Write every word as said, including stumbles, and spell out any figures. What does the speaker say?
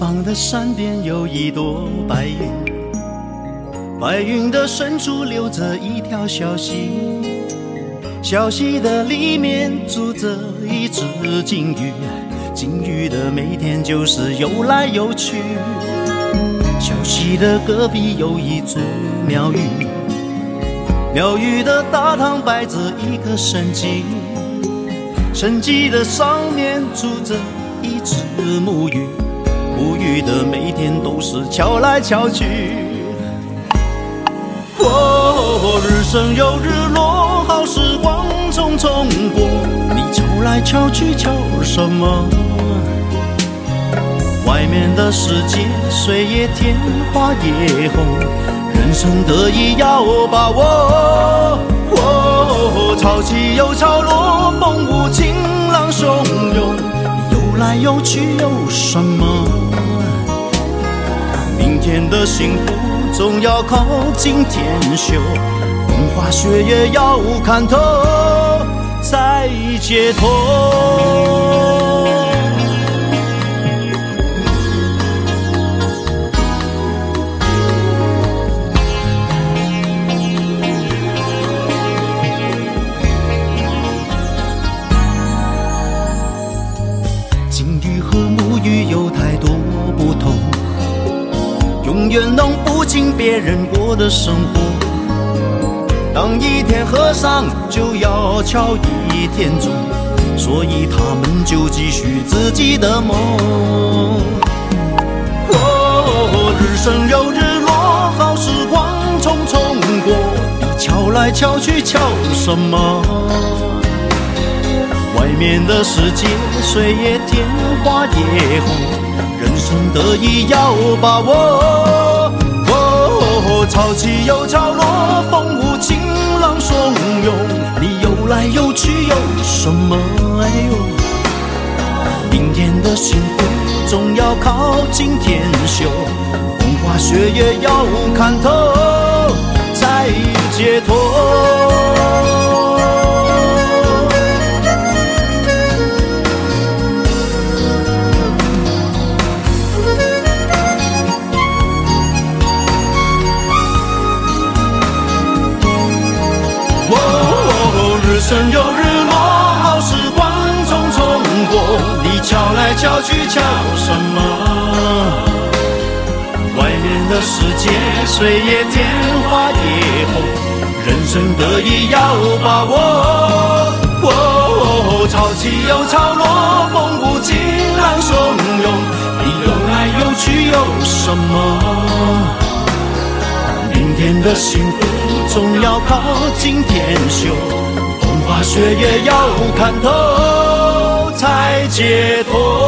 方的山边有一朵白云，白云的深处流着一条小溪，小溪的里面住着一只金鱼，金鱼的每天就是游来游去。小溪的隔壁有一座庙宇，庙宇的大堂摆着一个神迹，神迹的上面住着一只木鱼，木鱼的每天都是敲来敲去。哦，日升又日落，好时光匆匆过，你敲来敲去敲什么？外面的世界水也甜，花也红，人生得意要把握。哦，潮起又潮落，风舞晴朗汹涌，你游来游去有什么？明天的幸福总要靠今天修，风花雪月要看透才解脱。金鱼和木鱼有太多不同，永远弄不清别人过的生活。当一天和尚就要敲一天钟，所以他们就继续自己的梦。哦，日升又日落，好时光匆匆过，你敲来敲去敲什么？外面的世界水也甜，花也红，人生得意要把握。哦，潮起又潮落，风舞晴朗汹涌，你游来游去有什么？哎呦，明天的幸福总要靠今天修，风花雪月要看透才解脱。日升又日落，好时光匆匆过，你敲来敲去敲什么？外面的世界水也甜，花也红，人生得意要把握。哦，潮起又潮落，风舞晴朗汹涌，你游来游去有什么？明天的幸福总要靠今天修，风花雪月要看透才解脱。